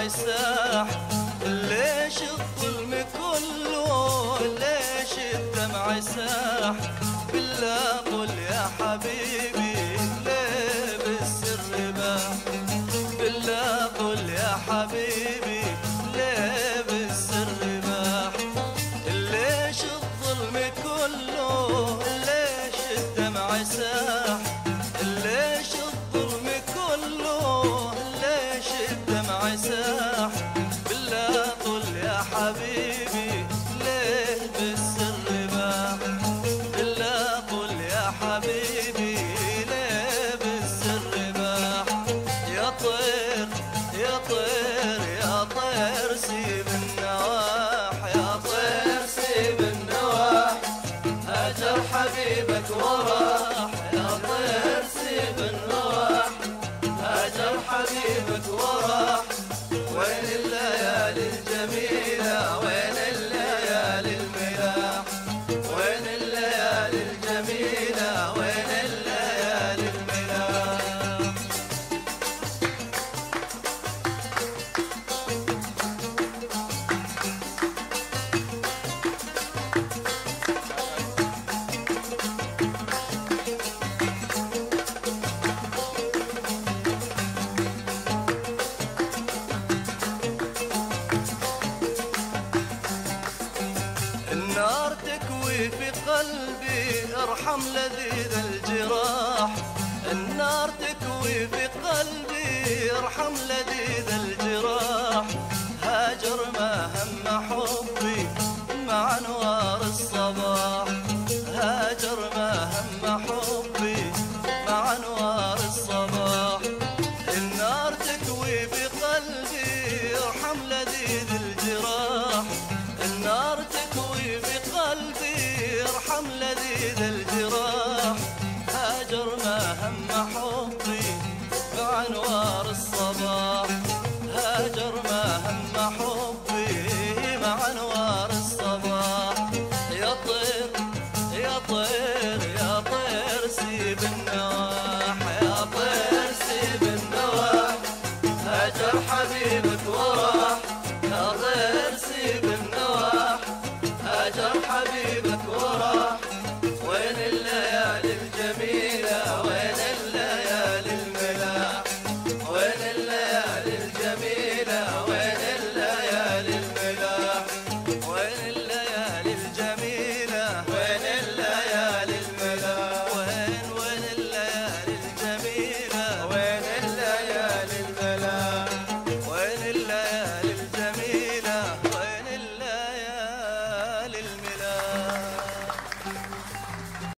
يساح. ليش الظلم كله، ليش الدمع يساح؟ بالله قل يا حبيبي ليه بالسر باح؟ بالله قل يا حبيبي ليه بالسر باح؟ ليش الظلم كله، ليش الدمع يساح؟ ليش الظلم كله، ليش الدمع يساح؟ بالله قل يا حبيبي ليه بالسر باح؟ بالله قل يا حبيبي ليه بالسر باح؟ يا طير يا طير يا طير سيب النواح، يا طير سيب النواح، هاجر حبيبك وراح. يا طير سيب النواح، هاجر حبيبك وراح. وين الليالي الجميلة، وين الليالي الملاح؟ وين الليالي الجميلة، وين الليالي الملاح؟ النار تكوي في قلبي ارحم لذيذ الجراح. النار تكوي في قلبي ارحم لذيذ الجراح. هاجر ما هم حبي مع انوار الصباح. هاجر ما هم حبي مع انوار الصباح. النار تكوي في قلبي ارحم لذيذ الجراح.